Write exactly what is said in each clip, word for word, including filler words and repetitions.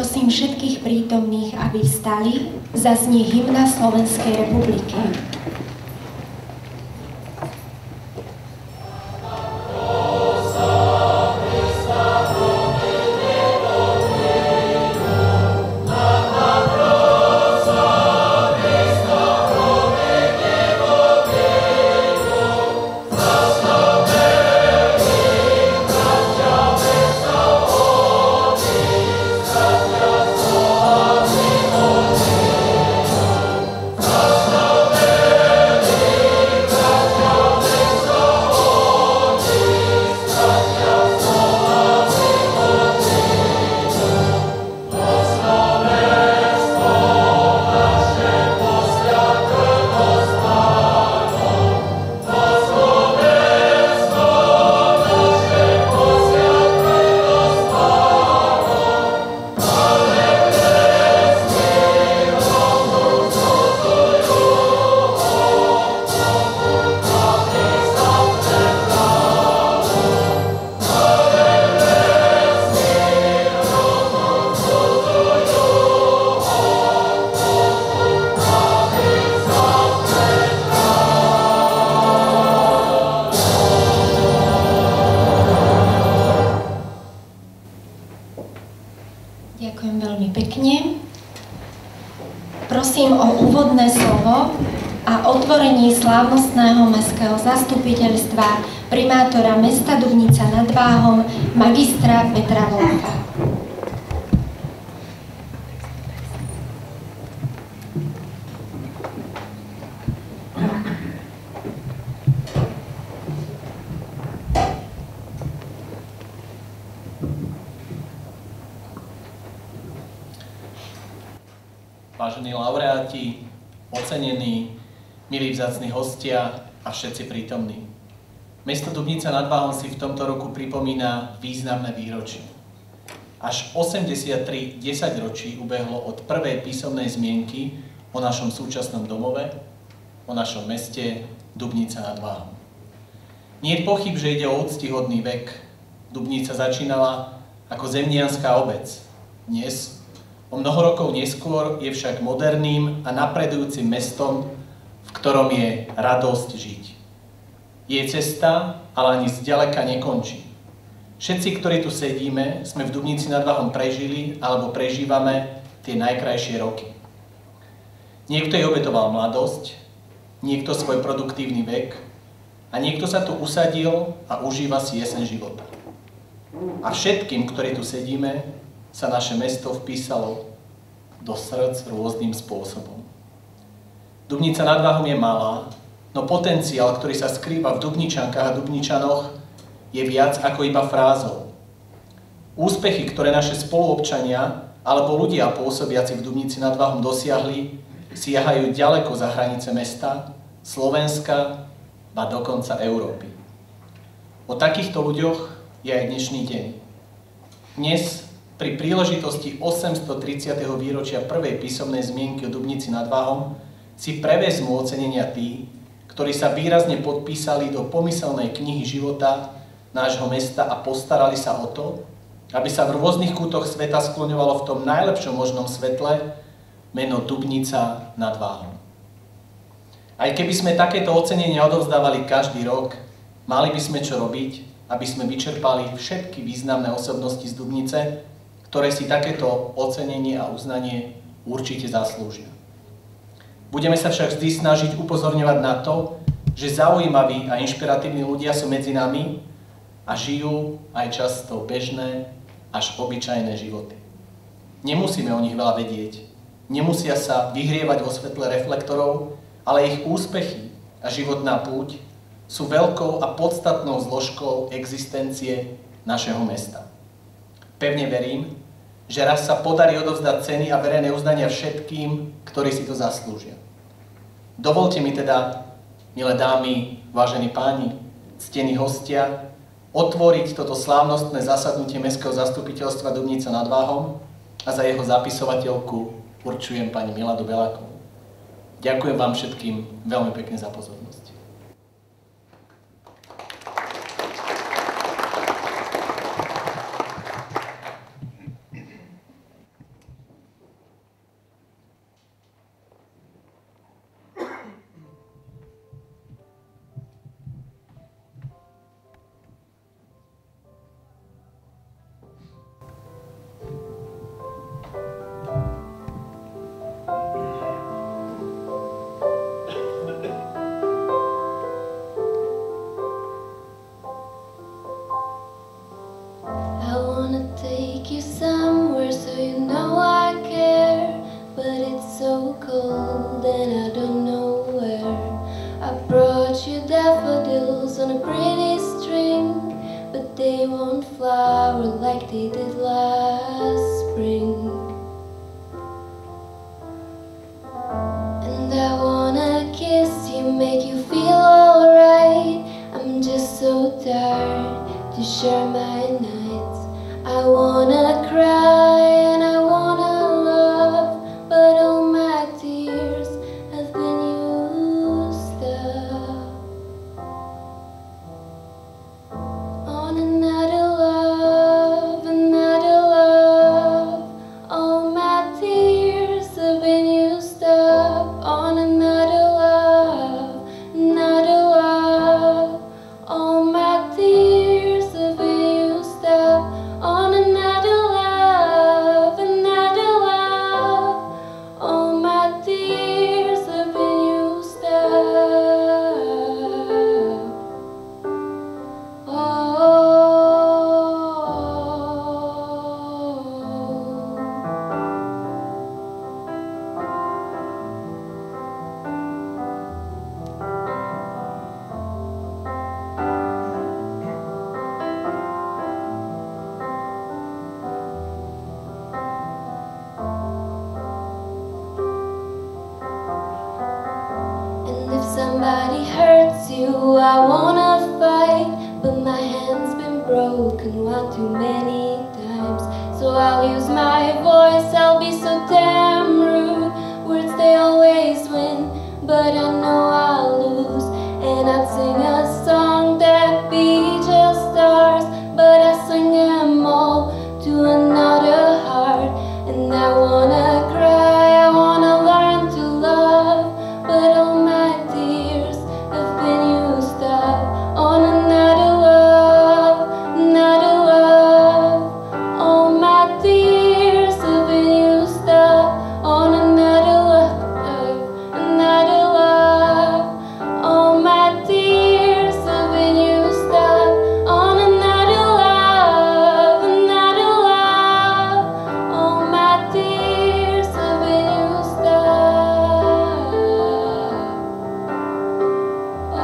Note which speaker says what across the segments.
Speaker 1: Prosím všetkých prítomných, aby vstali, zaznie hymna Slovenskej republiky. Ďakujem veľmi pekne. Prosím o úvodné slovo a otvorení slávnostného mestského zastupiteľstva primátora mesta Dubnica nad Váhom magistra Petra Volka.
Speaker 2: Vážení laureáti, ocenení, milí vzácni hostia a všetci prítomní. Mesto Dubnica nad Váhom si v tomto roku pripomína významné výročie. Až osemdesiattri desaťročí ubehlo od prvej písomnej zmienky o našom súčasnom domove, o našom meste Dubnica nad Váhom. Nie je pochyb, že ide o úctyhodný vek. Dubnica začínala ako zemnianská obec. Dnes, o mnoho rokov neskôr, je však moderným a napredujúcim mestom, v ktorom je radosť žiť. Jej cesta ale ani zďaleka nekončí. Všetci, ktorí tu sedíme, sme v Dubnici nad Váhom prežili alebo prežívame tie najkrajšie roky. Niekto jej obetoval mladosť, niekto svoj produktívny vek a niekto sa tu usadil a užíva si jeseň života. A všetkým, ktorí tu sedíme, sa naše mesto vpísalo do srdc rôznym spôsobom. Dubnica nad Váhom je malá, no potenciál, ktorý sa skrýva v Dubničankách a Dubničanoch, je viac ako iba frázou. Úspechy, ktoré naše spoluobčania alebo ľudia pôsobiaci v Dubnici nad Váhom dosiahli, siahajú ďaleko za hranice mesta, Slovenska, ba dokonca Európy. O takýchto ľuďoch je aj dnešný deň. Dnes, pri príležitosti osemstotridsiateho výročia prvej písomnej zmienky o Dubnici nad Váhom, si prevezmú ocenenia tí, ktorí sa výrazne podpísali do pomyselnej knihy života nášho mesta a postarali sa o to, aby sa v rôznych kútoch sveta skloňovalo v tom najlepšom možnom svetle meno Dubnica nad Váhom. Aj keby sme takéto ocenenia odovzdávali každý rok, mali by sme čo robiť, aby sme vyčerpali všetky významné osobnosti z Dubnice, ktoré si takéto ocenenie a uznanie určite zaslúžia. Budeme sa však vždy snažiť upozorňovať na to, že zaujímaví a inšpiratívni ľudia sú medzi nami a žijú aj často bežné až obyčajné životy. Nemusíme o nich veľa vedieť, nemusia sa vyhrievať vo svetle reflektorov, ale ich úspechy a životná púť sú veľkou a podstatnou zložkou existencie našeho mesta. Pevne verím, že raz sa podarí odovzdať ceny a verejné uznania všetkým, ktorí si to zaslúžia. Dovolte mi teda, milé dámy, vážení páni, ctení hostia, otvoriť toto slávnostné zasadnutie Mestského zastupiteľstva Dubnica nad Váhom a za jeho zapisovateľku určujem pani Miladu Belákovú. Ďakujem vám všetkým veľmi pekne za pozornosť.
Speaker 3: spring. And I wanna kiss you, make you feel alright. I'm just so tired to share my nights. I wanna cry and I wanna love, but all my tears have been used up on another love, another love. All my tears have been used up on another love, another love. All my tears have been used up on another love, another love. All my tears have been used up. Oh. And if somebody hurts you, I wanna fight, but my hand's been broken one too many times. So I'll use my voice, I'll be so damn rude. Words, they always win, but I know I'll lose. And I'd sing a song that'd be just ours, but I sing them all to another heart. And I wanna cry, I wanna learn to love, but all my tears have been used up on another love, another love. All my tears have been used up on another love, another love. All my tears have been used up on another love, another love. All my tears have been used up. Oh.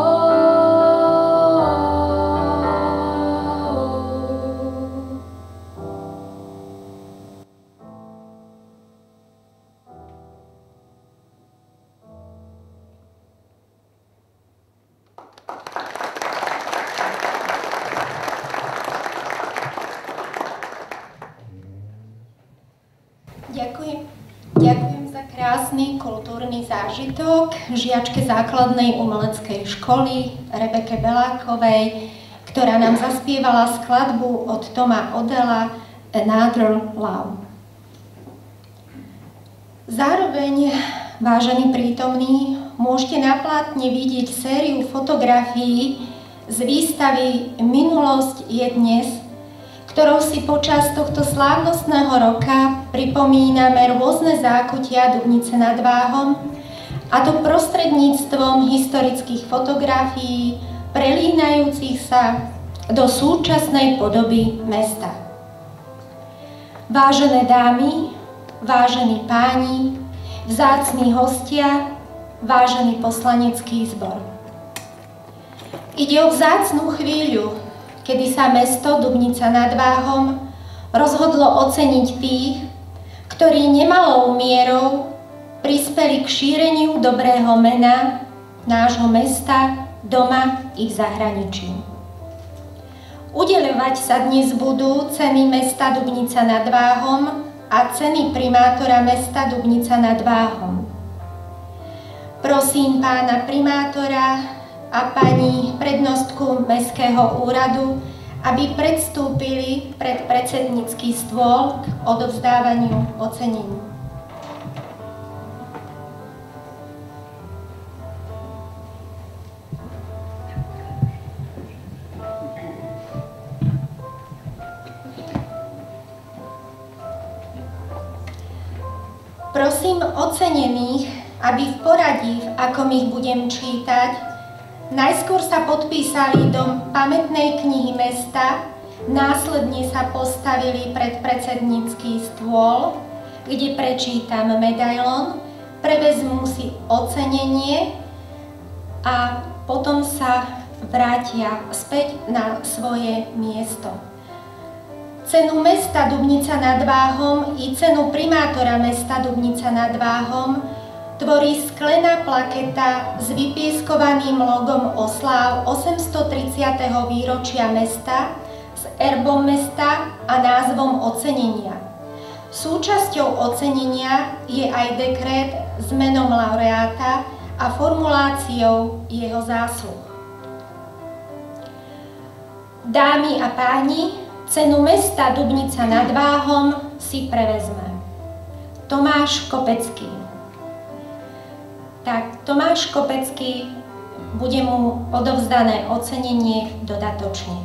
Speaker 1: Ďakujem. Ďakujem za krásny kultúrny zážitok žiačke základnej umeleckej školy Rebeke Belákovej, ktorá nám zaspievala skladbu od Toma Odella Another Love. Zároveň, vážení prítomní, môžete na plátne vidieť sériu fotografií z výstavy Minulosť je dnes, ktorou si počas tohto slávnostného roka pripomíname rôzne zákutia Dubnice nad Váhom, a to prostredníctvom historických fotografií prelínajúcich sa do súčasnej podoby mesta. Vážené dámy, vážení páni, vzácni hostia, vážený poslanecký zbor. Ide o vzácnu chvíľu, kedy sa mesto Dubnica nad Váhom rozhodlo oceniť tých, ktorí nemalou mierou prispeli k šíreniu dobrého mena nášho mesta doma i v zahraničí. Udeľovať sa dnes budú ceny mesta Dubnica nad Váhom a ceny primátora mesta Dubnica nad Váhom. Prosím pána primátora a pani prednostku Mestského úradu, aby predstúpili pred predsednícky stôl k odovzdávaniu ocenení. Prosím ocenených, aby v poradí, v akom ich budem čítať, najskôr sa podpísali do pamätnej knihy mesta, následne sa postavili pred predsednícky stôl, kde prečítam medailón, prevezmú si ocenenie a potom sa vrátia späť na svoje miesto. Cenu mesta Dubnica nad Váhom i cenu primátora mesta Dubnica nad Váhom tvorí sklená plaketa s vypieskovaným logom osláv osemstotridsiateho výročia mesta, s erbom mesta a názvom ocenenia. Súčasťou ocenenia je aj dekret s menom laureáta a formuláciou jeho zásluh. Dámy a páni, cenu mesta Dubnica nad Váhom si prevezme Tomáš Kopecký. Tak, Tomáš Kopecký, bude mu odovzdané ocenenie dodatočne.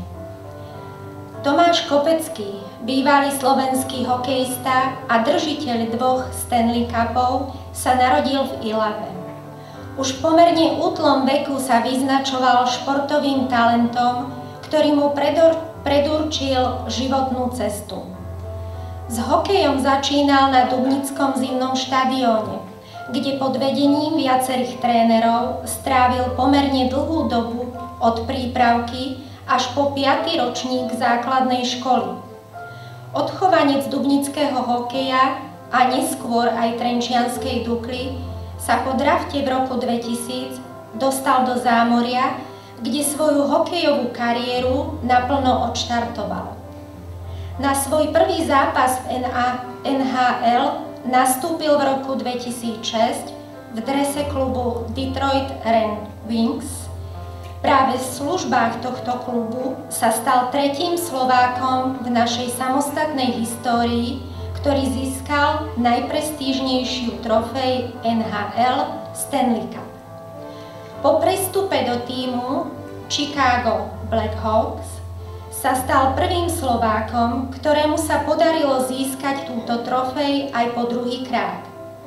Speaker 1: Tomáš Kopecký, bývalý slovenský hokejista a držiteľ dvoch Stanley Cupov, sa narodil v Ilave. Už v pomerne útlom veku sa vyznačoval športovým talentom, ktorý mu predor, predurčil životnú cestu. S hokejom začínal na Dubnickom zimnom štadióne, kde pod vedením viacerých trénerov strávil pomerne dlhú dobu od prípravky až po piaty ročník základnej školy. Odchovanec dubnického hokeja a neskôr aj trenčianskej Dukly sa po drafte v roku dvetisíc dostal do Zámoria, kde svoju hokejovú kariéru naplno odštartoval. Na svoj prvý zápas v en há el nastúpil v roku dvetisícšesť v drese klubu Detroit Red Wings. Práve v službách tohto klubu sa stal tretím Slovákom v našej samostatnej histórii, ktorý získal najprestížnejšiu trofej en há el Stanley Cup. Po prestupe do tímu Chicago Blackhawks sa stal prvým Slovákom, ktorému sa podarilo získať túto trofej aj po druhý krát.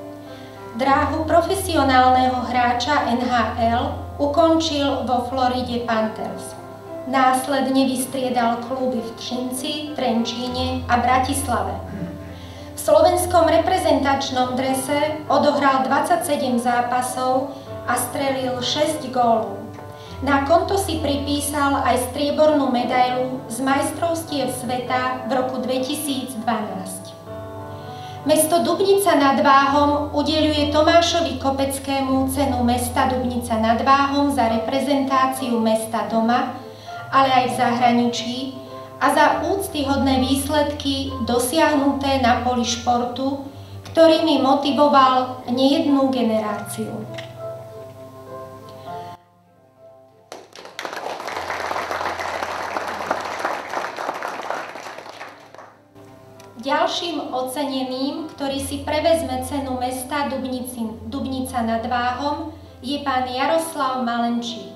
Speaker 1: Dráhu profesionálneho hráča en há el ukončil vo Floride Panthers. Následne vystriedal kluby v Třinci, Trenčíne a Bratislave. V slovenskom reprezentačnom drese odohral dvadsaťsedem zápasov a strelil šesť gólov. Na konto si pripísal aj striebornú medailu z majstrovstiev sveta v roku dvetisícdvanásť. Mesto Dubnica nad Váhom udeľuje Tomášovi Kopeckému cenu mesta Dubnica nad Váhom za reprezentáciu mesta doma, ale aj v zahraničí a za úctyhodné výsledky dosiahnuté na poli športu, ktorými motivoval nejednú generáciu. Ďalším oceneným, ktorý si prevezme cenu mesta Dubnici, Dubnica nad Váhom, je pán Jaroslav Malenčík.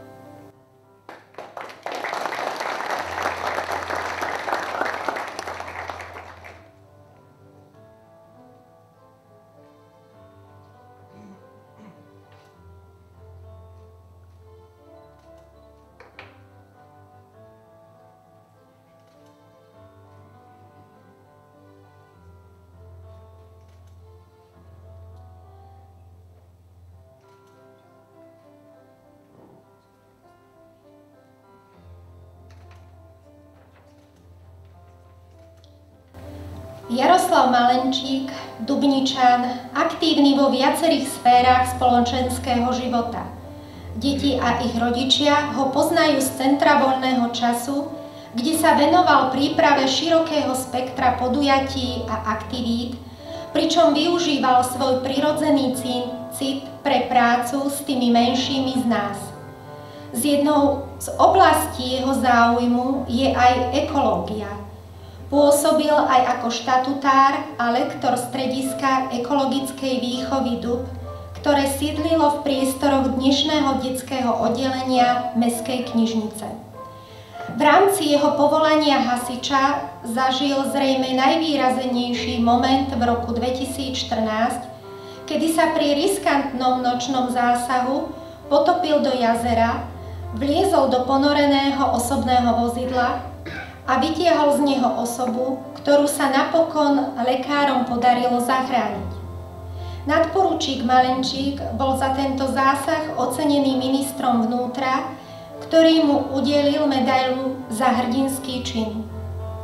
Speaker 1: Jaroslav Malenčík, Dubničan, aktívny vo viacerých sférach spoločenského života. Deti a ich rodičia ho poznajú z centra voľného času, kde sa venoval príprave širokého spektra podujatí a aktivít, pričom využíval svoj prirodzený cit pre prácu s tými menšími z nás. Z jednou z oblastí jeho záujmu je aj ekológia. Pôsobil aj ako štatutár a lektor strediska ekologickej výchovy Dub, ktoré sídlilo v priestoroch dnešného detského oddelenia Mestskej knižnice. V rámci jeho povolania hasiča zažil zrejme najvýraznejší moment v roku dvetisícštrnásť, kedy sa pri riskantnom nočnom zásahu potopil do jazera, vliezol do ponoreného osobného vozidla a vytiahol z neho osobu, ktorú sa napokon lekárom podarilo zachrániť. Nadporučík Malenčík bol za tento zásah ocenený ministrom vnútra, ktorý mu udelil medailu za hrdinský čin.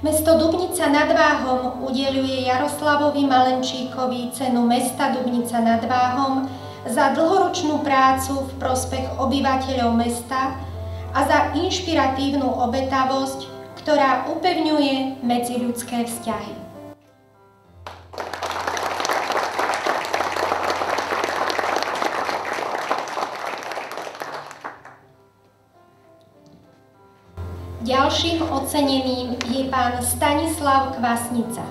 Speaker 1: Mesto Dubnica nad Váhom udeľuje Jaroslavovi Malenčíkovi cenu mesta Dubnica nad Váhom za dlhoročnú prácu v prospech obyvateľov mesta a za inšpiratívnu obetavosť, ktorá upevňuje medziľudské vzťahy. Ďalším oceneným je pán Stanislav Kvasnica.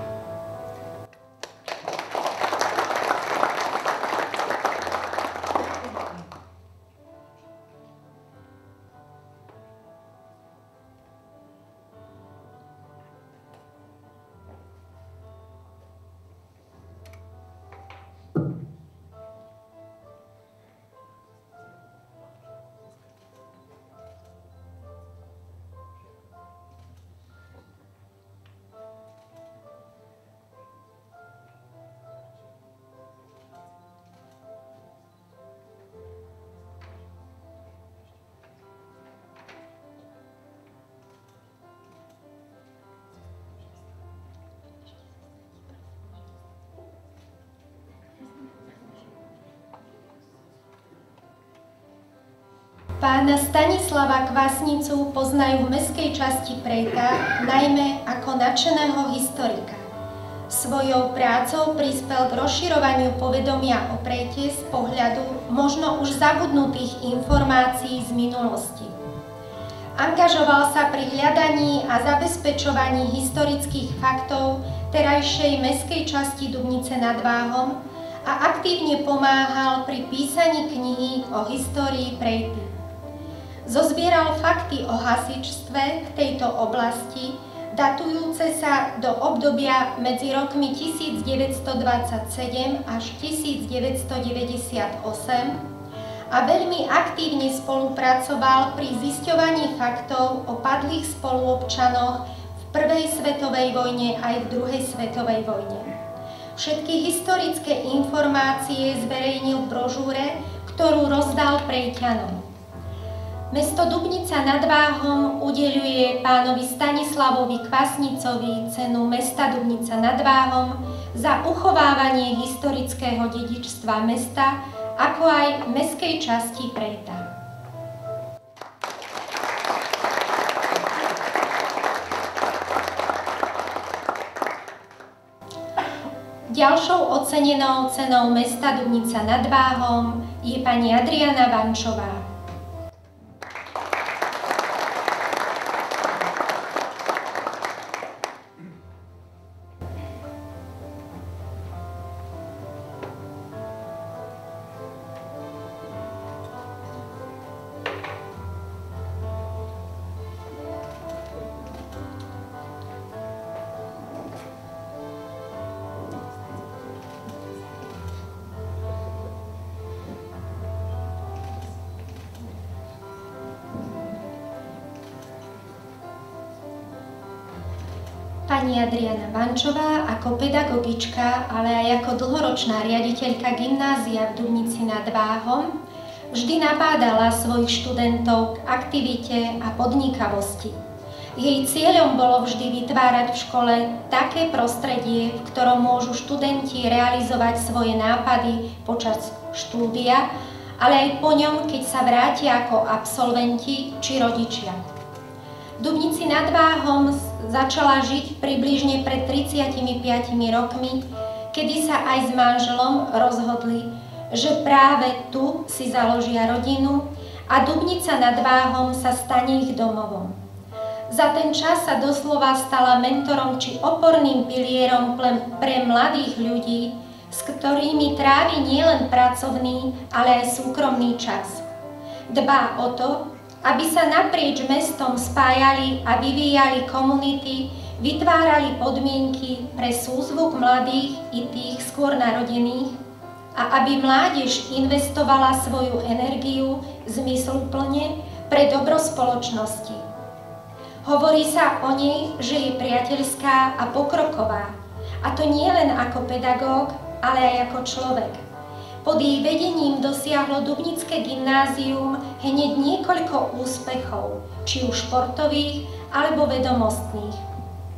Speaker 1: Pána Stanislava Kvasnicu poznajú v mestskej časti Prejta najmä ako nadšeného historika. Svojou prácou prispel k rozširovaniu povedomia o Prejte z pohľadu možno už zabudnutých informácií z minulosti. Angažoval sa pri hľadaní a zabezpečovaní historických faktov terajšej mestskej časti Dubnice nad Váhom a aktívne pomáhal pri písaní knihy o histórii Prejty. Zozbieral fakty o hasičstve v tejto oblasti, datujúce sa do obdobia medzi rokmi tisícdeväťstodvadsaťsedem až tisícdeväťstodeväťdesiatosem a veľmi aktívne spolupracoval pri zisťovaní faktov o padlých spoluobčanoch v prvej svetovej vojne aj v druhej svetovej vojne. Všetky historické informácie zverejnil v brožúre, ktorú rozdal Prejťanom. Mesto Dubnica nad Váhom udeľuje pánovi Stanislavovi Kvasnicovi cenu mesta Dubnica nad Váhom za uchovávanie historického dedičstva mesta, ako aj mestskej časti Prejta. Ďalšou ocenenou cenou mesta Dubnica nad Váhom je pani Adriana Vančová. Pani Adriana Vančová ako pedagogička, ale aj ako dlhoročná riaditeľka gymnázia v Dubnici nad Váhom vždy nabádala svojich študentov k aktivite a podnikavosti. Jej cieľom bolo vždy vytvárať v škole také prostredie, v ktorom môžu študenti realizovať svoje nápady počas štúdia, ale aj po ňom, keď sa vrátia ako absolventi či rodičia. V Dubnici nad Váhom začala žiť približne pred tridsiatimi piatimi rokmi, kedy sa aj s manželom rozhodli, že práve tu si založia rodinu a Dubnica nad Váhom sa stane ich domovom. Za ten čas sa doslova stala mentorom či oporným pilierom pre mladých ľudí, s ktorými trávi nielen pracovný, ale aj súkromný čas. Dbá o to, aby sa naprieč mestom spájali a vyvíjali komunity, vytvárali podmienky pre súzvuk mladých i tých skôr narodených a aby mládež investovala svoju energiu zmysluplne pre dobro spoločnosti. Hovorí sa o nej, že je priateľská a pokroková, a to nie len ako pedagóg, ale aj ako človek. Pod jej vedením dosiahlo Dubnické gymnázium hneď niekoľko úspechov, či už športových alebo vedomostných.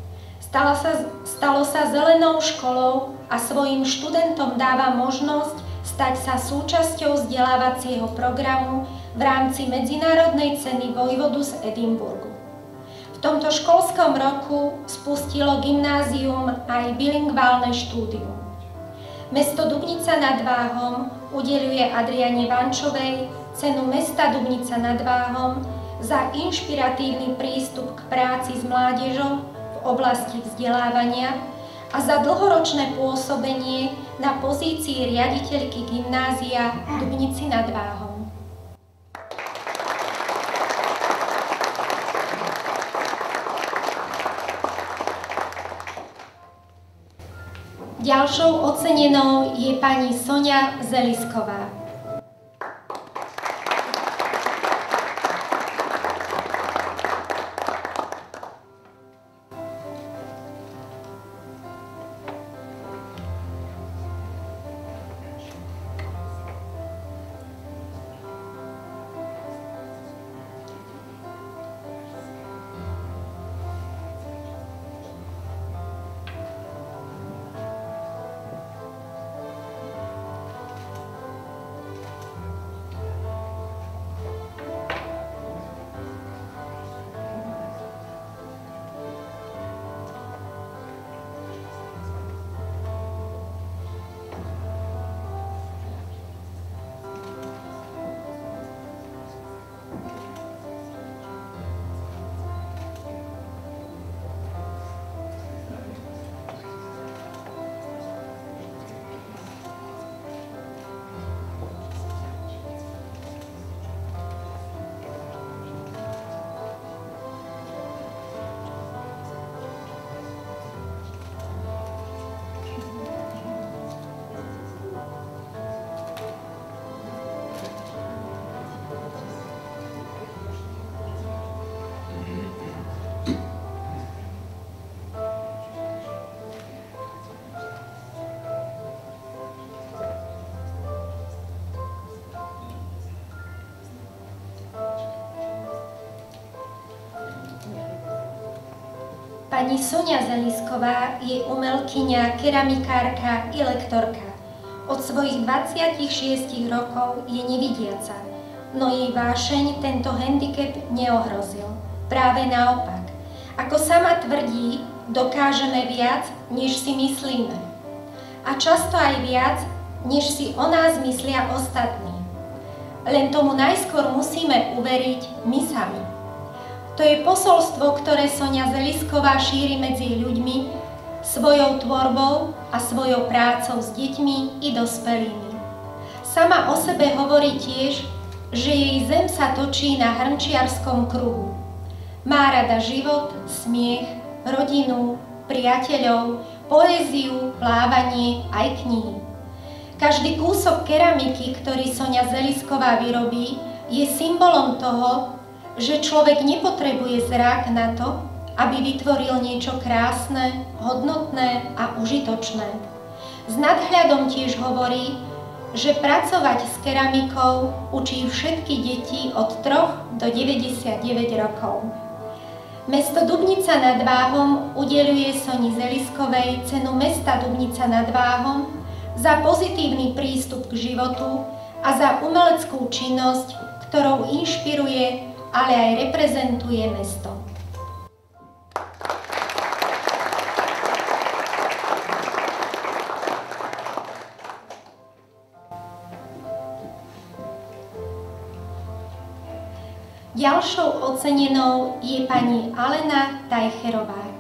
Speaker 1: Stalo sa, stalo sa zelenou školou a svojim študentom dáva možnosť stať sa súčasťou vzdelávacieho programu v rámci medzinárodnej ceny vojvodu z Edinburgu. V tomto školskom roku spustilo gymnázium aj bilingválne štúdium. Mesto Dubnica nad Váhom udeľuje Adriane Vančovej cenu mesta Dubnica nad Váhom za inšpiratívny prístup k práci s mládežou v oblasti vzdelávania a za dlhoročné pôsobenie na pozícii riaditeľky gymnázia v Dubnici nad Váhom. Ďalšou ocenenou je pani Sonia Zelisková. Pani Sonia Zelisková je umelkyňa, keramikárka i lektorka. Od svojich dvadsiatich šiestich rokov je nevidiaca, no jej vášeň tento handicap neohrozil. Práve naopak. Ako sama tvrdí, dokážeme viac, než si myslíme. A často aj viac, než si o nás myslia ostatní. Len tomu najskôr musíme uveriť my sami. To je posolstvo, ktoré Sonia Zelisková šíri medzi ľuďmi svojou tvorbou a svojou prácou s deťmi i dospelými. Sama o sebe hovorí tiež, že jej zem sa točí na hrnčiarskom kruhu. Má rada život, smiech, rodinu, priateľov, poéziu, plávanie aj knihy. Každý kúsok keramiky, ktorý Sonia Zelisková vyrobí, je symbolom toho, že človek nepotrebuje zrak na to, aby vytvoril niečo krásne, hodnotné a užitočné. S nadhľadom tiež hovorí, že pracovať s keramikou učí všetky deti od troch do deväťdesiatdeväť rokov. Mesto Dubnica nad Váhom udeľuje Soni Zeliskovej cenu mesta Dubnica nad Váhom za pozitívny prístup k životu a za umeleckú činnosť, ktorou inšpiruje, ale aj reprezentuje mesto. Ďalšou ocenenou je pani Alena Tajcherová.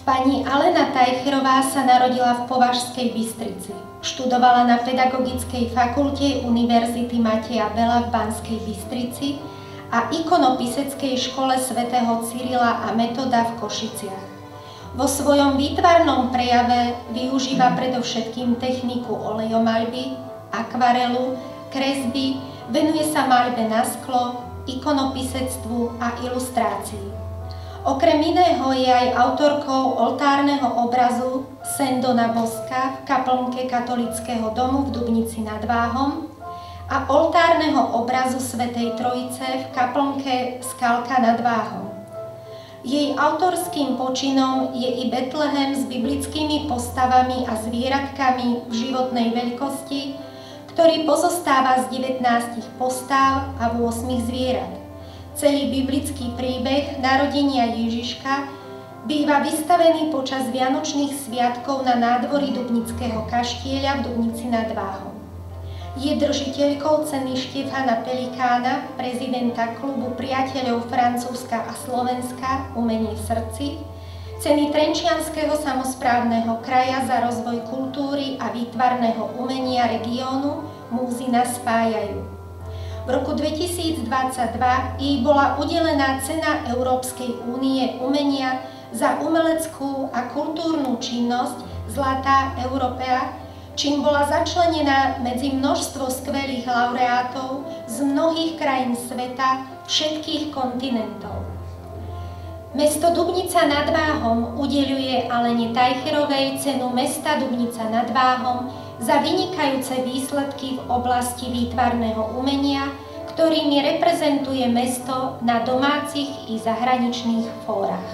Speaker 1: Pani Alena Tajcherová sa narodila v Považskej Bystrici. Študovala na Pedagogickej fakulte Univerzity Mateja Bela v Banskej Bystrici a ikonopiseckej škole svätého Cyrila a Metoda v Košiciach. Vo svojom výtvarnom prejave využíva predovšetkým techniku olejomaľby, akvarelu, kresby, venuje sa maľbe na sklo, ikonopisectvu a ilustrácii. Okrem iného je aj autorkou oltárneho obrazu Sen Dona Boska v kaplnke katolického domu v Dubnici nad Váhom a oltárneho obrazu Svätej Trojice v kaplnke Skalka nad Váhom. Jej autorským počinom je i Betlehem s biblickými postavami a zvieratkami v životnej veľkosti, ktorý pozostáva z devätnástich postáv a ôsmich zvierat. Celý biblický príbeh narodenia Ježiška býva vystavený počas vianočných sviatkov na nádvorí Dubnického kaštieľa v Dubnici nad Váhom. Je držiteľkou ceny Štefana Pelikána, prezidenta klubu priateľov Francúzska a Slovenska Umenie v srdci, ceny Trenčianskeho samosprávneho kraja za rozvoj kultúry a výtvarného umenia regiónu Múzy nás spájajú. V roku dvetisícdvadsaťdva jej bola udelená cena Európskej únie umenia za umeleckú a kultúrnu činnosť Zlatá Európea, čím bola začlenená medzi množstvo skvelých laureátov z mnohých krajín sveta, všetkých kontinentov. Mesto Dubnica nad Váhom udeľuje Alene Tajcherovej cenu mesta Dubnica nad Váhom za vynikajúce výsledky v oblasti výtvarného umenia, ktorými reprezentuje mesto na domácich i zahraničných fórach.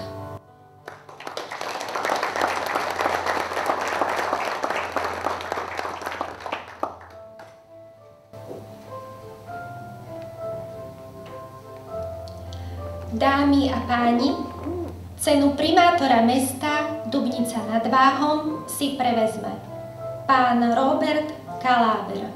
Speaker 1: Dámy a páni, cenu primátora mesta Dubnica nad Váhom si prevezme pán Robert Kaláber.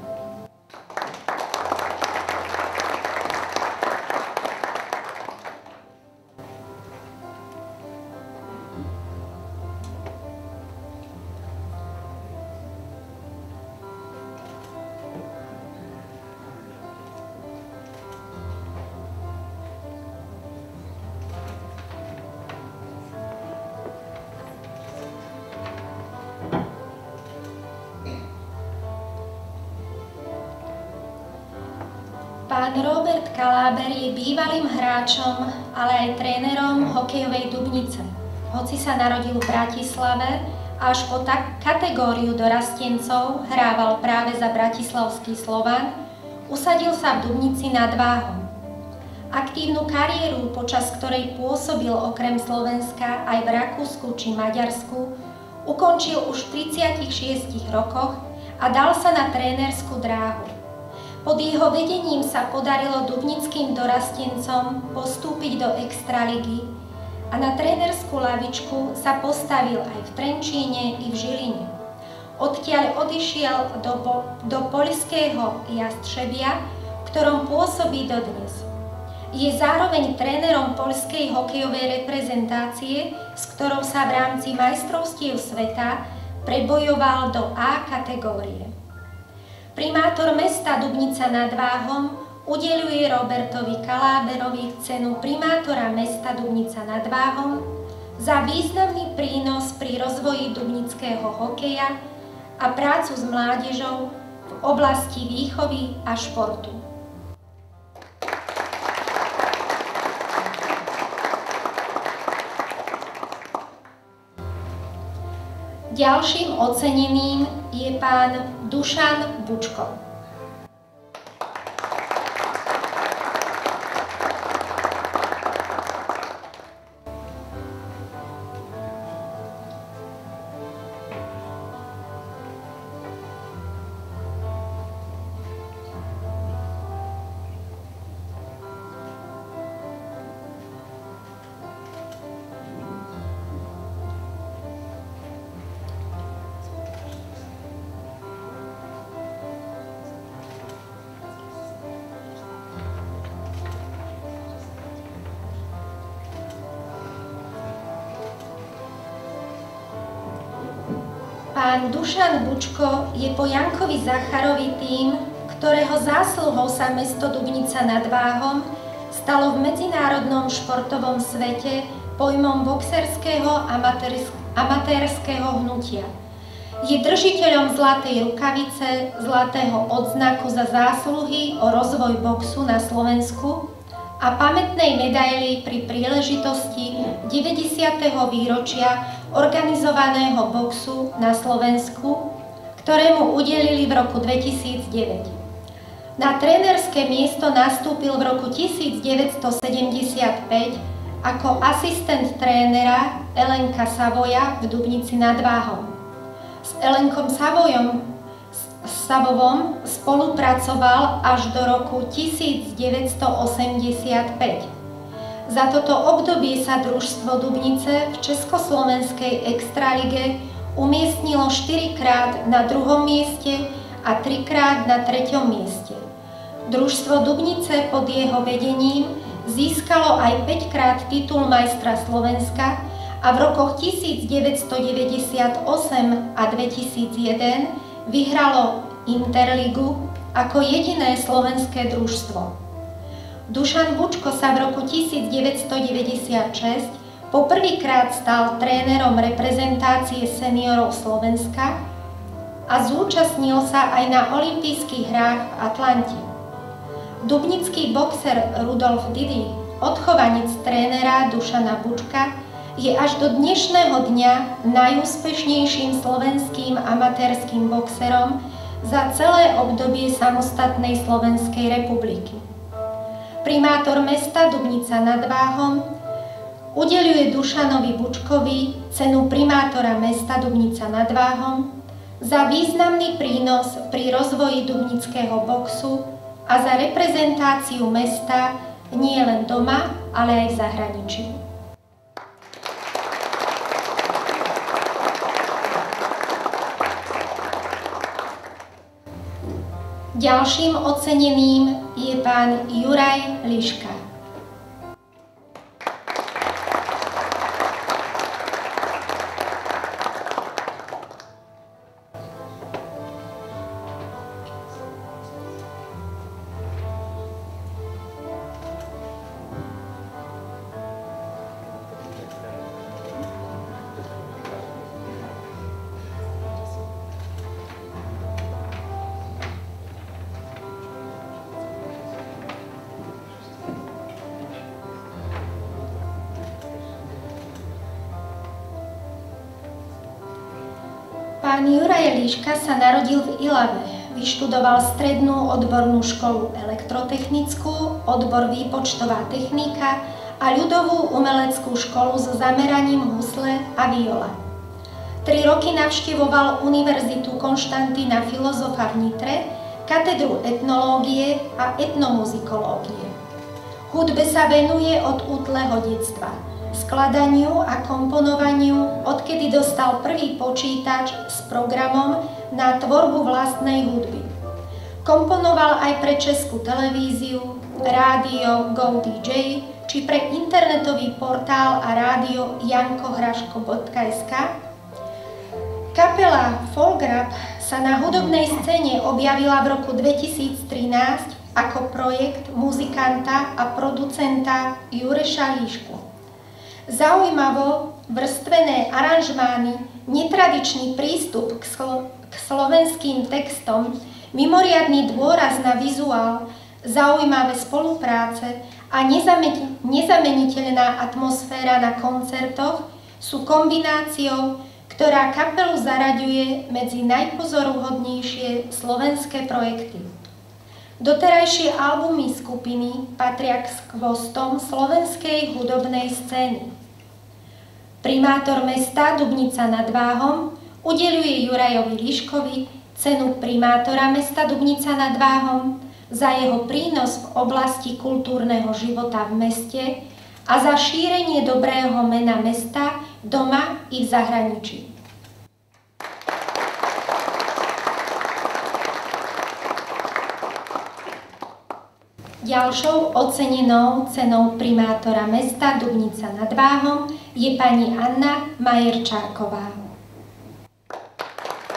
Speaker 1: Pán Robert Kaláber je bývalým hráčom, ale aj trénerom hokejovej Dubnice. Hoci sa narodil v Bratislave, až po tak kategóriu dorastencov hrával práve za bratislavský Slovan, usadil sa v Dubnici nad Váhom. Aktívnu kariéru, počas ktorej pôsobil okrem Slovenska aj v Rakúsku či Maďarsku, ukončil už v tridsiatich šiestich rokoch a dal sa na trénerskú dráhu. Pod jeho vedením sa podarilo dubnickým dorastencom postúpiť do extraligy a na trénerskú lavičku sa postavil aj v Trenčíne i v Žiline. Odtiaľ odišiel do, do poľského Jastrzębia, v ktorom pôsobí dodnes. Je zároveň trénerom poľskej hokejovej reprezentácie, s ktorou sa v rámci majstrovstiev sveta prebojoval do A kategórie. Primátor mesta Dubnica nad Váhom udeľuje Robertovi Kaláberovi cenu primátora mesta Dubnica nad Váhom za významný prínos pri rozvoji dubnického hokeja a prácu s mládežou v oblasti výchovy a športu. Ďalším oceneným je pán Dušan Bučko. Pán Dušan Bučko je po Jankovi Zacharovi tým, ktorého zásluhou sa mesto Dubnica nad Váhom stalo v medzinárodnom športovom svete pojmom boxerského amatérskeho hnutia. Je držiteľom zlatej rukavice, zlatého odznaku za zásluhy o rozvoj boxu na Slovensku a pamätnej medaily pri príležitosti deväťdesiateho výročia organizovaného boxu na Slovensku, ktorému udelili v roku dvetisícdeväť. Na trénerské miesto nastúpil v roku tisícdeväťstosedemdesiatpäť ako asistent trénera Elenka Savoja v Dubnici nad Váhom. S Elenkom Savojom, Savovom spolupracoval až do roku tisícdeväťstoosemdesiatpäť. Za toto obdobie sa družstvo Dubnice v Československej extralige umiestnilo štyrikrát na druhom mieste a trikrát na treťom mieste. Družstvo Dubnice pod jeho vedením získalo aj päťkrát titul majstra Slovenska a v rokoch tisícdeväťstodeväťdesiatosem a dvetisícjeden vyhralo Interligu ako jediné slovenské družstvo. Dušan Bučko sa v roku tisícdeväťstodeväťdesiatšesť poprvýkrát stal trénerom reprezentácie seniorov Slovenska a zúčastnil sa aj na olympijských hrách v Atlante. Dubnický boxer Rudolf Didy, odchovanec trénera Dušana Bučka, je až do dnešného dňa najúspešnejším slovenským amatérským boxerom za celé obdobie samostatnej Slovenskej republiky. Primátor mesta Dubnica nad Váhom udeľuje Dušanovi Bučkovi cenu primátora mesta Dubnica nad Váhom za významný prínos pri rozvoji dubnického boxu a za reprezentáciu mesta nie len doma, ale aj v zahraničí. Ďalším oceneným je pán Juraj Liška. Pán Juraj Liška sa narodil v Ilave, vyštudoval strednú odbornú školu elektrotechnickú, odbor výpočtová technika a ľudovú umeleckú školu so zameraním husle a viola. Tri roky navštevoval Univerzitu Konštantína Filozofa v Nitre, katedru etnológie a etnomuzikológie. Hudbe sa venuje od útleho detstva, skladaniu a komponovaniu, odkedy dostal prvý počítač s programom na tvorbu vlastnej hudby. Komponoval aj pre Českú televíziu, rádio GoDJ či pre internetový portál a rádio jankohraško bodka es ká. Kapela Folgrab sa na hudobnej scéne objavila v roku dvetisíctrinásť ako projekt muzikanta a producenta Jureša Líšku. Zaujímavo vrstvené aranžmány, netradičný prístup k, slo- k slovenským textom, mimoriadny dôraz na vizuál, zaujímavé spolupráce a nezame- nezameniteľná atmosféra na koncertoch sú kombináciou, ktorá kapelu zaraďuje medzi najpozoruhodnejšie slovenské projekty. Doterajšie albumy skupiny patria k skvostom slovenskej hudobnej scény. Primátor mesta Dubnica nad Váhom udeľuje Jurajovi Liškovi cenu primátora mesta Dubnica nad Váhom za jeho prínos v oblasti kultúrneho života v meste a za šírenie dobrého mena mesta doma i v zahraničí. Ďalšou ocenenou cenou primátora mesta Dubnica nad Váhom je pani Anna Majerčáková.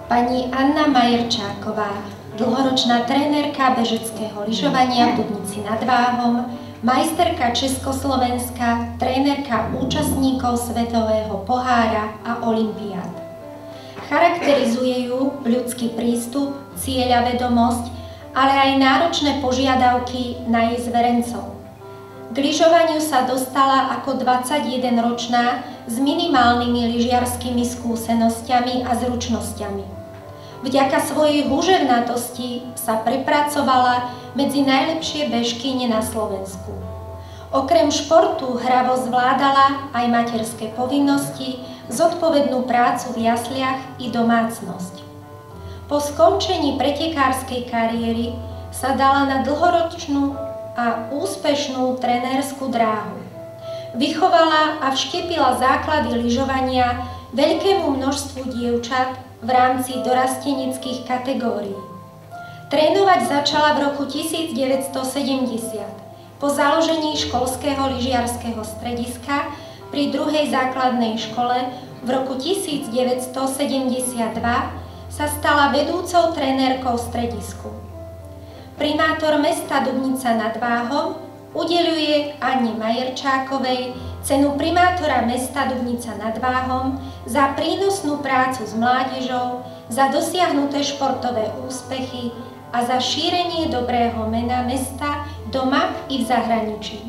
Speaker 1: Pani Anna Majerčáková, dlhoročná trénerka bežeckého lyžovania v Dubnici nad Váhom, majsterka Československa, trénerka účastníkov Svetového pohára a olympiád. Charakterizuje ju ľudský prístup, cieľavedomosť, ale aj náročné požiadavky na jej zverencov. K lyžovaniu sa dostala ako dvadsaťjedenročná s minimálnymi lyžiarskými skúsenosťami a zručnosťami. Vďaka svojej húževnatosti sa prepracovala medzi najlepšie bežkyne na Slovensku. Okrem športu hravo zvládala aj materské povinnosti, zodpovednú prácu v jasliach i domácnosť. Po skončení pretekárskej kariéry sa dala na dlhoročnú a úspešnú trenérskú dráhu. Vychovala a vštepila základy lyžovania veľkému množstvu dievčat v rámci dorastenických kategórií. Trénovať začala v roku tisícdeväťstosedemdesiat po založení školského lyžiarskeho strediska pri druhej základnej škole v roku tisícdeväťstosedemdesiatdva sa stala vedúcou trénerkou v stredisku. Primátor mesta Dubnica nad Váhom udeľuje Anne Majerčákovej cenu primátora mesta Dubnica nad Váhom za prínosnú prácu s mládežou, za dosiahnuté športové úspechy a za šírenie dobrého mena mesta doma i v zahraničí.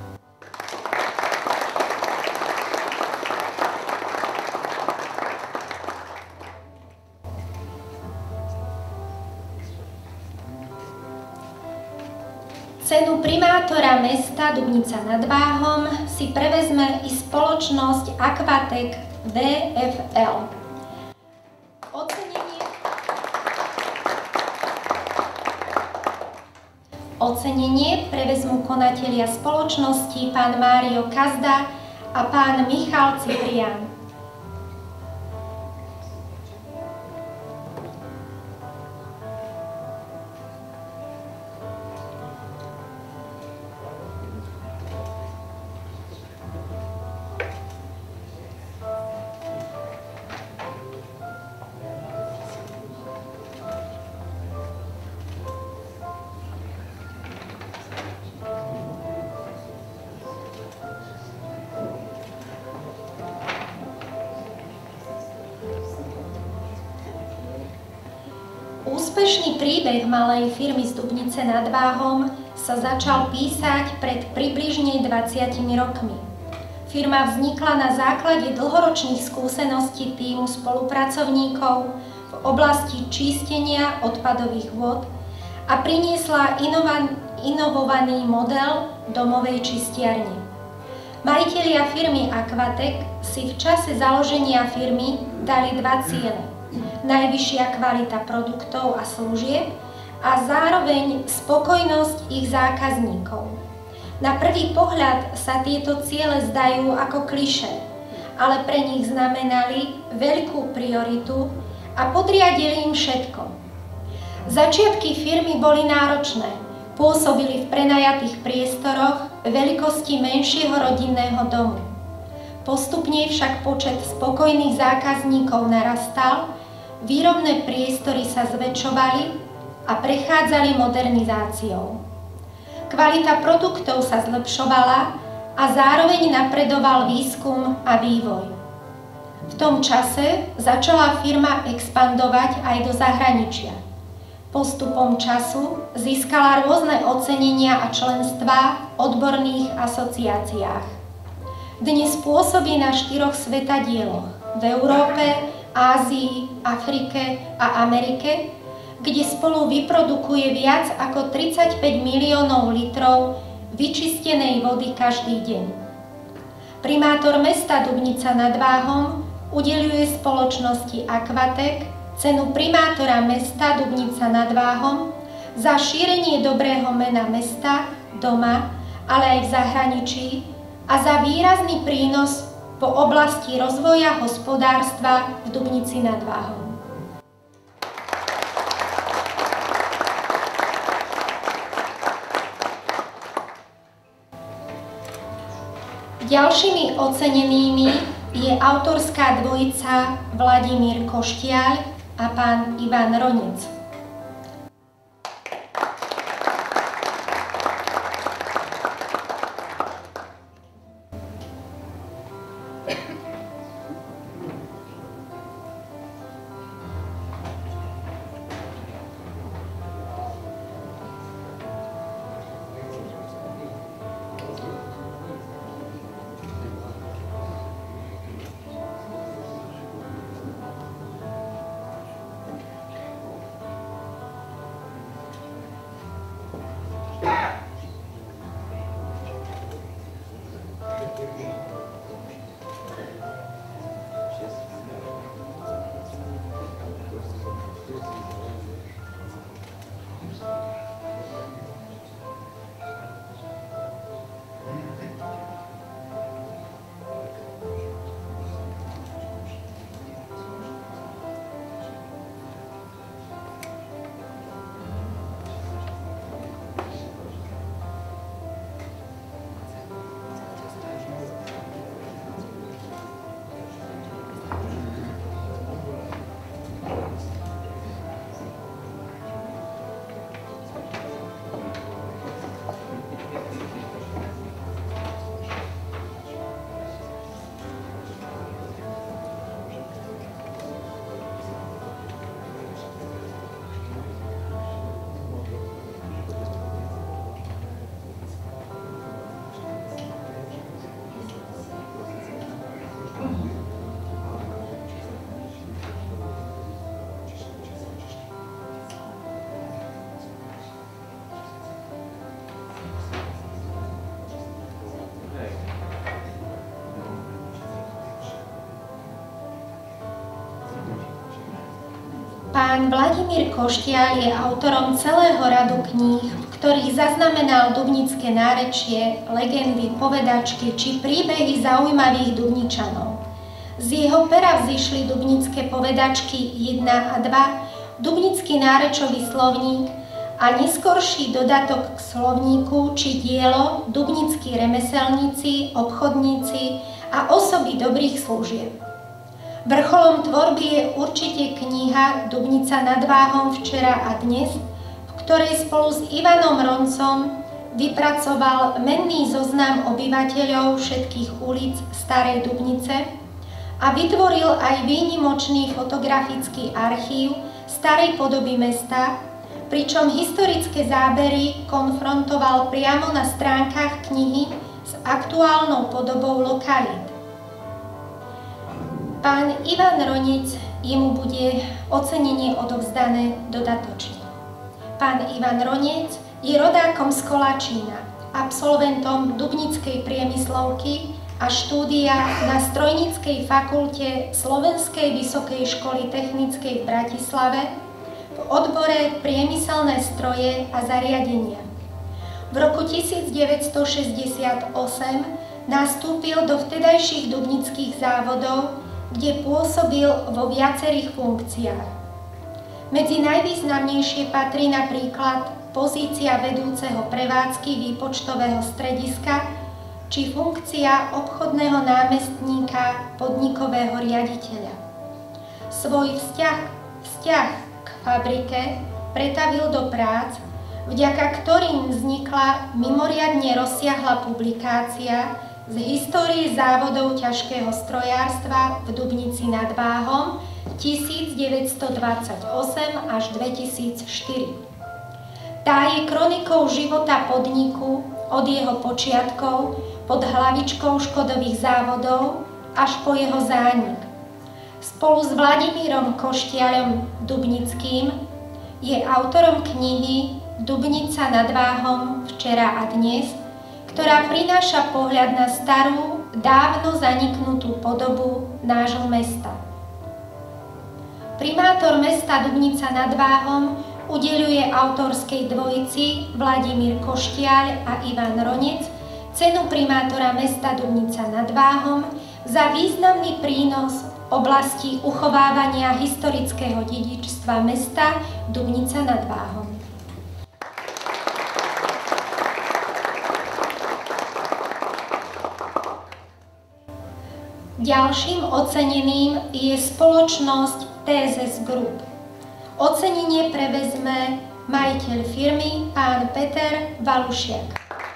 Speaker 1: Cenu primátora mesta Dubnica nad Váhom si prevezme i spoločnosť Aquatec vé ef el. Ocenenie, Ocenenie prevezmú konatelia spoločnosti pán Mário Kazda a pán Michal Ciprián. Úspešný príbeh malej firmy z Dubnice nad Váhom sa začal písať pred približne dvadsiatimi rokmi. Firma vznikla na základe dlhoročných skúseností tímu spolupracovníkov v oblasti čistenia odpadových vôd a priniesla inovovaný model domovej čistiarne. Majitelia firmy Aquatec si v čase založenia firmy dali dva ciele. Najvyššia kvalita produktov a služieb a zároveň spokojnosť ich zákazníkov. Na prvý pohľad sa tieto ciele zdajú ako klišé, ale pre nich znamenali veľkú prioritu a podriadili im všetko. Začiatky firmy boli náročné, pôsobili v prenajatých priestoroch veľkosti menšieho rodinného domu. Postupne však počet spokojných zákazníkov narastal, výrobné priestory sa zväčšovali a prechádzali modernizáciou. Kvalita produktov sa zlepšovala a zároveň napredoval výskum a vývoj. V tom čase začala firma expandovať aj do zahraničia. Postupom času získala rôzne ocenenia a členstvá v odborných asociáciách. Dnes pôsobí na štyroch svetadieloch v Európe, Ázii, Afrike a Amerike, kde spolu vyprodukuje viac ako tridsaťpäť miliónov litrov vyčistenej vody každý deň. Primátor mesta Dubnica nad Váhom udeľuje spoločnosti Aquatec cenu primátora mesta Dubnica nad Váhom za šírenie dobrého mena mesta doma, ale aj v zahraničí a za výrazný prínos po oblasti rozvoja hospodárstva v Dubnici nad Váhom. Ďalšími ocenenými je autorská dvojica Vladimír Koštiaľ a pán Ivan Ronec. Pán Vladimír Koštiaľ je autorom celého radu kníh, v ktorých zaznamenal dubnické nárečie, legendy, povedačky či príbehy zaujímavých Dubničanov. Z jeho pera vzišli dubnické povedačky jedna a dva, dubnický nárečový slovník a neskorší dodatok k slovníku či dielo Dubnickí remeselníci, obchodníci a osoby dobrých služieb. Vrcholom tvorby je určite kniha Dubnica nad Váhom včera a dnes, v ktorej spolu s Ivanom Roncom vypracoval menný zoznam obyvateľov všetkých ulic Starej Dubnice a vytvoril aj výnimočný fotografický archív starej podoby mesta, pričom historické zábery konfrontoval priamo na stránkach knihy s aktuálnou podobou lokalít. Pán Ivan Ronec, jemu bude ocenenie odovzdané dodatočne. Pán Ivan Ronec je rodákom z Kolačína, absolventom Dubnickej priemyslovky a štúdia na Strojníckej fakulte Slovenskej vysokej školy technickej v Bratislave v odbore priemyselné stroje a zariadenia. V roku tisícdeväťstošesťdesiatosem nastúpil do vtedajších dubnických závodov, kde pôsobil vo viacerých funkciách. Medzi najvýznamnejšie patrí napríklad pozícia vedúceho prevádzky výpočtového strediska či funkcia obchodného námestníka podnikového riaditeľa. Svoj vzťah, vzťah k fabrike pretavil do prác, vďaka ktorým vznikla mimoriadne rozsiahla publikácia z histórie závodov ťažkého strojárstva v Dubnici nad Váhom tisícdeväťstodvadsaťosem až dvetisícštyri. Tá je kronikou života podniku od jeho počiatkov pod hlavičkou Škodových závodov až po jeho zánik. Spolu s Vladimírom Koštiaľom Dubnickým je autorom knihy Dubnica nad Váhom včera a dnes, ktorá prináša pohľad na starú, dávno zaniknutú podobu nášho mesta. Primátor mesta Dubnica nad Váhom udeľuje autorskej dvojici Vladimír Koštiaľ a Ivan Ronec cenu primátora mesta Dubnica nad Váhom za významný prínos v oblasti uchovávania historického dedičstva mesta Dubnica nad Váhom. Ďalším oceneným je spoločnosť té zet es Group. Ocenenie prevezme majiteľ firmy, pán Peter Valušiak.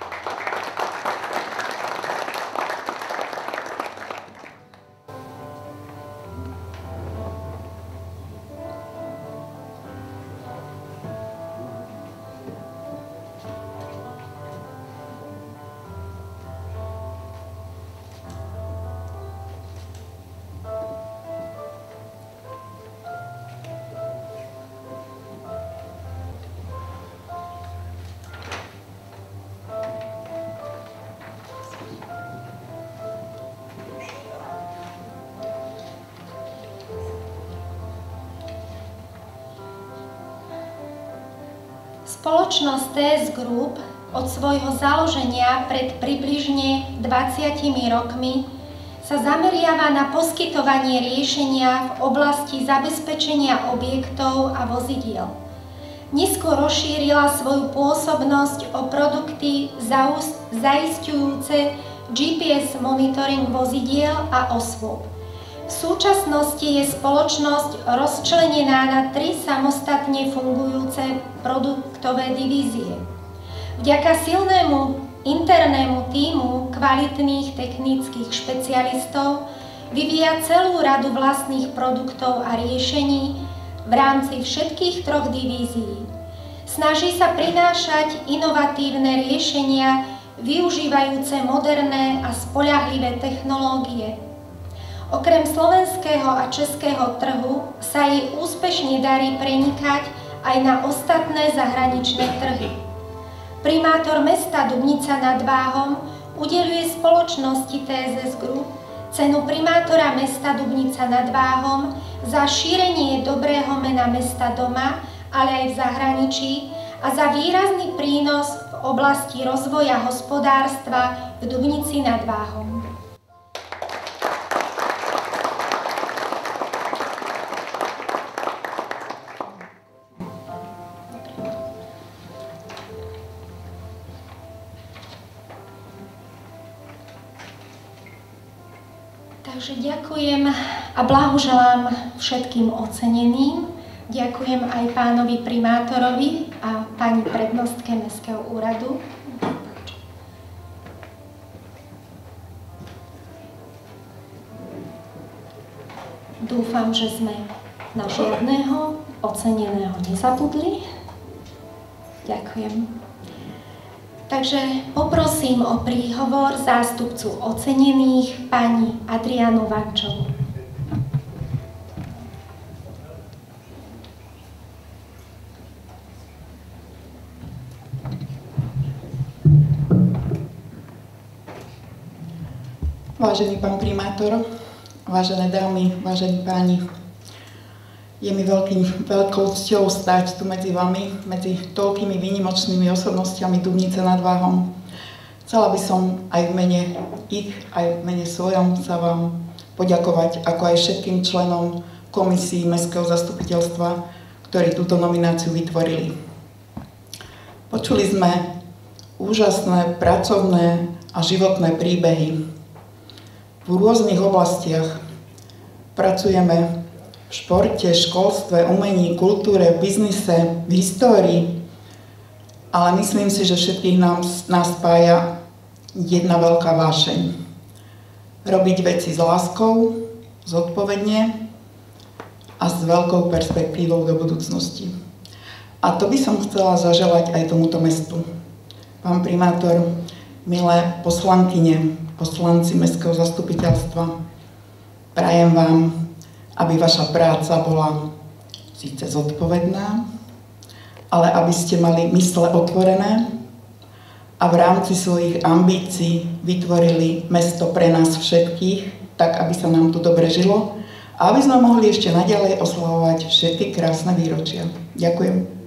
Speaker 1: Spoločnosť té es Group od svojho založenia pred približne dvadsiatimi rokmi sa zameriava na poskytovanie riešenia v oblasti zabezpečenia objektov a vozidiel. Neskôr rozšírila svoju pôsobnosť o produkty zaisťujúce gé pé es monitoring vozidiel a osôb. V súčasnosti je spoločnosť rozčlenená na tri samostatne fungujúce produktové divízie. Vďaka silnému internému tímu kvalitných technických špecialistov vyvíja celú radu vlastných produktov a riešení v rámci všetkých troch divízií. Snaží sa prinášať inovatívne riešenia využívajúce moderné a spoľahlivé technológie. Okrem slovenského a českého trhu sa jej úspešne darí prenikať aj na ostatné zahraničné trhy. Primátor mesta Dubnica nad Váhom udeľuje spoločnosti té es es Group cenu primátora mesta Dubnica nad Váhom za šírenie dobrého mena mesta doma, ale aj v zahraničí a za výrazný prínos v oblasti rozvoja hospodárstva v Dubnici nad Váhom. Takže ďakujem a blahoželám všetkým oceneným. Ďakujem aj pánovi primátorovi a pani prednostke Mestského úradu. Dúfam, že sme na žiadneho oceneného nezabudli. Ďakujem. Takže poprosím o príhovor zástupcu ocenených pani Adrianu Vančovú.
Speaker 4: Vážený pán primátor, vážené dámy, vážení páni, je mi veľkým, veľkou cťou stáť tu medzi vami, medzi toľkými výnimočnými osobnostiami Dubnice nad Váhom. Chcela by som aj v mene ich, aj v mene svojom sa vám poďakovať, ako aj všetkým členom komisí Mestského zastupiteľstva, ktorí túto nomináciu vytvorili. Počuli sme úžasné pracovné a životné príbehy. V rôznych oblastiach pracujeme v športe, školstve, umení, kultúre, biznise, v histórii. Ale myslím si, že všetkých nás, nás spája jedna veľká vášeň. Robiť veci s láskou, zodpovedne a s veľkou perspektívou do budúcnosti. A to by som chcela zaželať aj tomuto mestu. Pán primátor, milé poslankyne, poslanci Mestského zastupiteľstva, prajem vám, aby vaša práca bola síce zodpovedná, ale aby ste mali mysle otvorené a v rámci svojich ambícií vytvorili mesto pre nás všetkých, tak aby sa nám tu dobre žilo a aby sme mohli ešte naďalej oslavovať všetky krásne výročia. Ďakujem.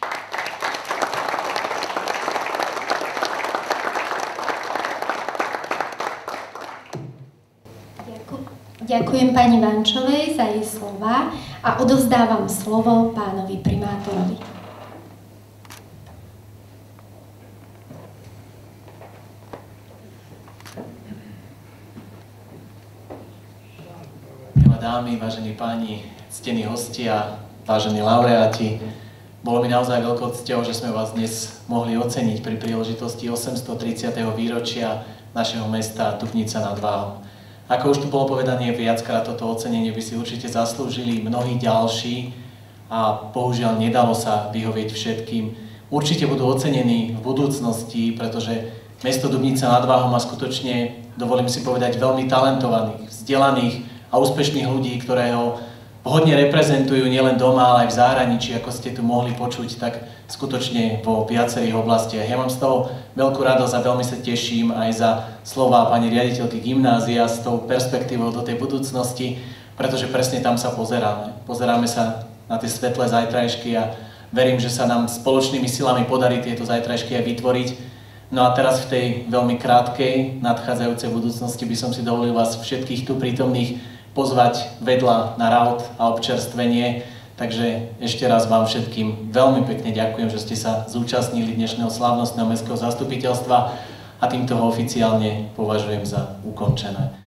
Speaker 1: Ďakujem pani Vančovej za jej slova a odovzdávam slovo pánovi primátorovi.
Speaker 2: Milé dámy, vážení páni, ctení hostia, vážení laureáti. Bolo mi naozaj veľkou cťou, že sme vás dnes mohli oceniť pri príležitosti osemstotridsiateho výročia našeho mesta Dubnica nad Váhom. Ako už tu bolo povedané viackrát, toto ocenenie by si určite zaslúžili mnohí ďalší a bohužiaľ nedalo sa vyhovieť všetkým. Určite budú ocenení v budúcnosti, pretože mesto Dubnica nad Váhom má skutočne, dovolím si povedať, veľmi talentovaných, vzdelaných a úspešných ľudí, ktoré ho hodne reprezentujú nielen doma, ale aj v zahraničí, ako ste tu mohli počuť, tak skutočne vo viacerých oblastiach. Ja mám z toho veľkú radosť a veľmi sa teším aj za slová pani riaditeľky gymnázia s tou perspektívou do tej budúcnosti, pretože presne tam sa pozeráme. Pozeráme sa na tie svetlé zajtrajšky a verím, že sa nám spoločnými silami podarí tieto zajtrajšky aj vytvoriť. No a teraz v tej veľmi krátkej nadchádzajúcej budúcnosti by som si dovolil vás všetkých tu prítomných pozvať vedľa na raut a občerstvenie. Takže ešte raz vám všetkým veľmi pekne ďakujem, že ste sa zúčastnili dnešného slávnostného mestského zastupiteľstva a týmto ho oficiálne považujem za ukončené.